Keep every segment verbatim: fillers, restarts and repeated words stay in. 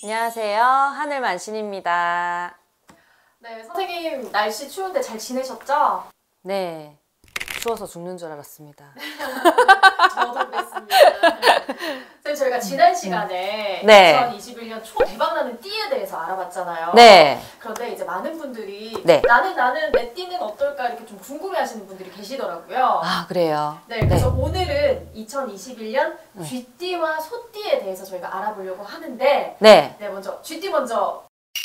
안녕하세요. 하늘만신입니다. 네, 선생님 날씨 추운데 잘 지내셨죠? 네, 추워서 죽는 줄 알았습니다. 저도 그랬습니다. 선생님, 저희가 지난 시간에 네. 이천이십일 년 초 대박나는 띠에 대해서 알아봤잖아요. 네. 그런데 이제 많은 분들이 네. 나는 나는 내 띠는 어떨까 이렇게 좀 궁금해하시는 분들이 계시더라고요. 아, 그래요? 네, 그래서 네. 오늘은 이천이십일 년 쥐띠와 소띠에 대해서 저희가 알아보려고 하는데 네. 네, 먼저 쥐띠 먼저.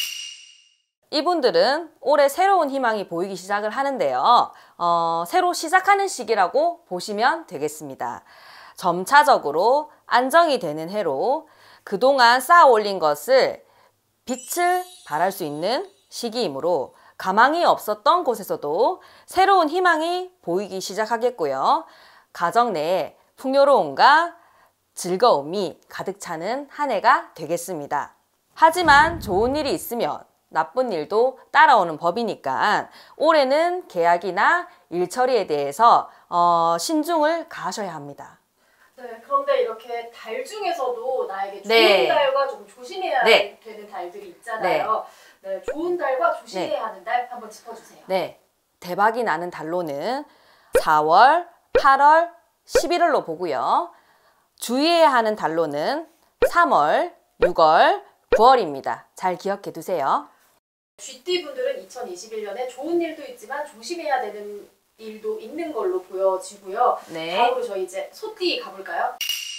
이분들은 올해 새로운 희망이 보이기 시작을 하는데요. 어, 새로 시작하는 시기라고 보시면 되겠습니다. 점차적으로 안정이 되는 해로 그동안 쌓아 올린 것을 빛을 발할 수 있는 시기이므로 가망이 없었던 곳에서도 새로운 희망이 보이기 시작하겠고요. 가정 내에 풍요로움과 즐거움이 가득 차는 한 해가 되겠습니다. 하지만 좋은 일이 있으면 나쁜 일도 따라오는 법이니까 올해는 계약이나 일 처리에 대해서 어, 신중을 가하셔야 합니다. 네, 그런데 이렇게 달 중에서도 나에게 좋은 네. 달과 좀 조심해야 네. 되는 달들이 있잖아요. 네. 네, 좋은 달과 조심해야 네. 하는 달 한번 짚어주세요. 네, 대박이 나는 달로는 사월, 팔월, 십일월로 보고요. 주의해야 하는 달로는 삼월, 유월, 구월입니다. 잘 기억해 두세요. 쥐띠 분들은 이천이십일 년에 좋은 일도 있지만 조심해야 되는 일도 있는 걸로 보여지고요. 네. 다음으로 저희 이제 소띠 가볼까요?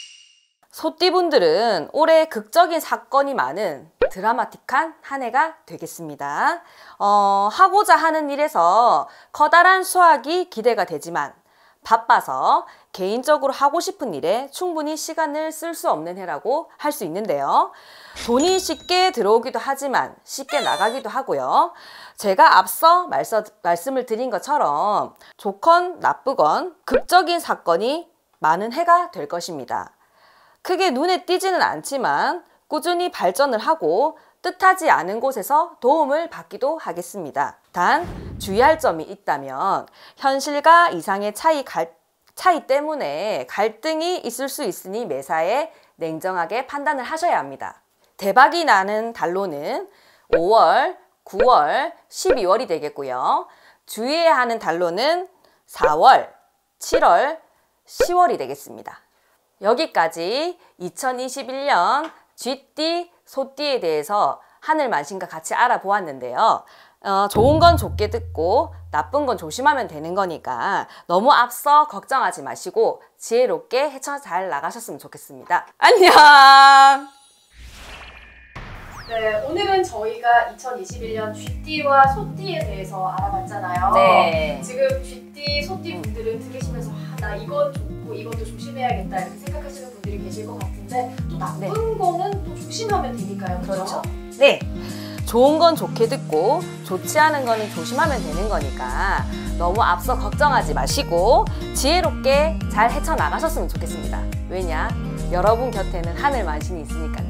소띠분들은 올해 극적인 사건이 많은 드라마틱한 한 해가 되겠습니다. 어, 하고자 하는 일에서 커다란 수확이 기대가 되지만 바빠서 개인적으로 하고 싶은 일에 충분히 시간을 쓸 수 없는 해라고 할 수 있는데요. 돈이 쉽게 들어오기도 하지만 쉽게 나가기도 하고요. 제가 앞서 말서, 말씀을 드린 것처럼 좋건 나쁘건 극적인 사건이 많은 해가 될 것입니다. 크게 눈에 띄지는 않지만 꾸준히 발전을 하고 뜻하지 않은 곳에서 도움을 받기도 하겠습니다. 단 주의할 점이 있다면 현실과 이상의 차이, 갈, 차이 때문에 갈등이 있을 수 있으니 매사에 냉정하게 판단을 하셔야 합니다. 대박이 나는 달로는 오월, 구월, 십이월이 되겠고요. 주의해야 하는 달로는 사월, 칠월, 시월이 되겠습니다. 여기까지 이천이십일 년 쥐띠, 소띠에 대해서 하늘만신과 같이 알아보았는데요. 어, 좋은 건 좋게 듣고 나쁜 건 조심하면 되는 거니까 너무 앞서 걱정하지 마시고 지혜롭게 헤쳐 잘 나가셨으면 좋겠습니다. 안녕! 네, 오늘은 저희가 이천이십일 년 쥐띠와 소띠에 대해서 알아봤잖아요. 네. 지금 쥐띠, 소띠 분들은 들으시면서 아, 나 이건 좋고 이것도 조심해야겠다 이렇게 생각하시는 분들이 계실 것 같은데 또 나쁜 네. 거는 또 조심하면 되니까요. 그렇죠? 네. 좋은 건 좋게 듣고 좋지 않은 거는 조심하면 되는 거니까 너무 앞서 걱정하지 마시고 지혜롭게 잘 헤쳐나가셨으면 좋겠습니다. 왜냐? 여러분 곁에는 하늘만신이 있으니까요.